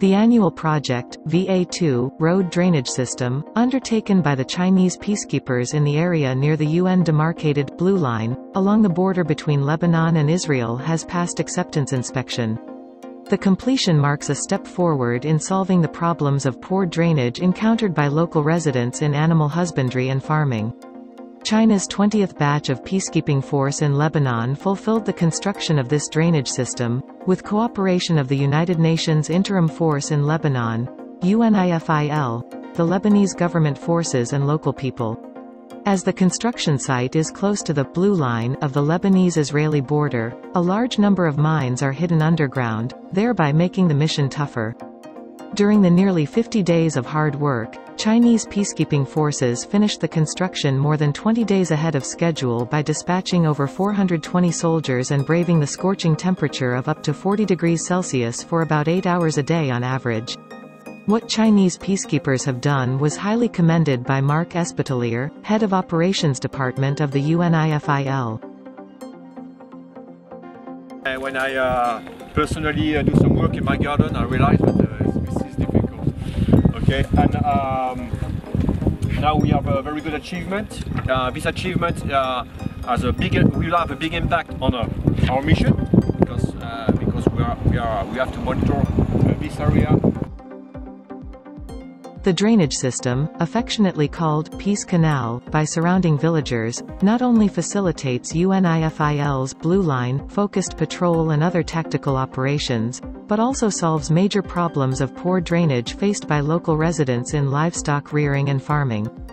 The annual project, VA2, road drainage system, undertaken by the Chinese peacekeepers in the area near the UN-demarcated Blue Line, along the border between Lebanon and Israel, has passed acceptance inspection. The completion marks a step forward in solving the problems of poor drainage encountered by local residents in animal husbandry and farming. China's 20th batch of peacekeeping force in Lebanon fulfilled the construction of this drainage system, with cooperation of the United Nations Interim Force in Lebanon, UNIFIL, the Lebanese government forces and local people. As the construction site is close to the Blue Line of the Lebanese-Israeli border, a large number of mines are hidden underground, thereby making the mission tougher. During the nearly 50 days of hard work, Chinese peacekeeping forces finished the construction more than 20 days ahead of schedule by dispatching over 420 soldiers and braving the scorching temperature of up to 40 degrees Celsius for about 8 hours a day on average. What Chinese peacekeepers have done was highly commended by Marc Espitalier, head of Operations Department of the UNIFIL. When I personally do some work in my garden, I realize that this is difficult. Okay, and now we have a very good achievement. This achievement will have a big impact on our mission because we have to monitor this area. The drainage system, affectionately called Peace Canal by surrounding villagers, not only facilitates UNIFIL's Blue Line focused patrol and other tactical operations, but also solves major problems of poor drainage faced by local residents in livestock rearing and farming.